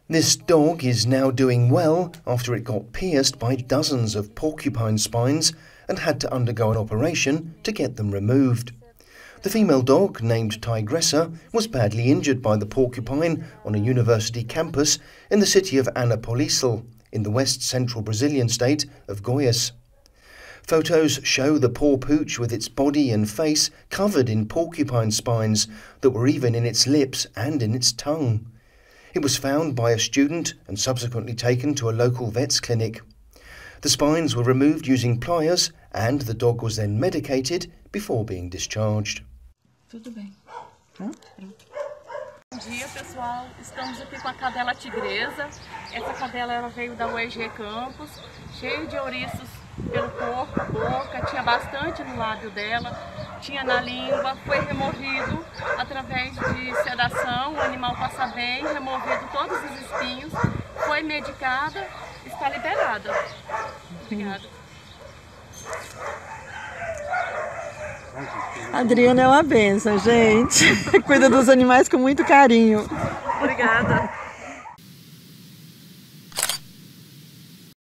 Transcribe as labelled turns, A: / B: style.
A: This dog is now doing well after it got pierced by dozens of porcupine spines and had to undergo an operation to get them removed. The female dog, named Tigresa, was badly injured by the porcupine on a university campus in the city of Anapolis, in the west-central Brazilian state of Goias. Photos show the poor pooch with its body and face covered in porcupine spines that were even in its lips and in its tongue. It was found by a student and subsequently taken to a local vet's clinic. The spines were removed using pliers and the dog was then medicated before being discharged.
B: Tudo bem. Bom dia, pessoal. Estamos aqui com a cadela Tigresa. Essa cadela ela veio da UEG Campus, cheia de ouriços pelo corpo, boca, tinha bastante no lábio dela, tinha na língua, foi removido através de sedação, o animal passa bem, removido todos os espinhos, foi medicada, está liberada. Obrigada.
C: A Adriana é uma bênção, gente. Cuida dos animais com muito carinho.
B: Obrigada.